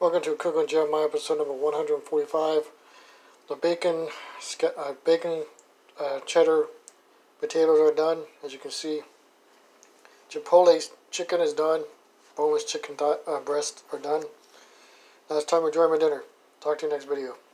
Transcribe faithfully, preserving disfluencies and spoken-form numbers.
Welcome to Cook and Jeremiah episode number one hundred forty-five. The bacon, uh, bacon, uh, cheddar potatoes are done, as you can see. Chipotle chicken is done. Boneless chicken uh, breasts are done. Now it's time to enjoy my dinner. Talk to you next video.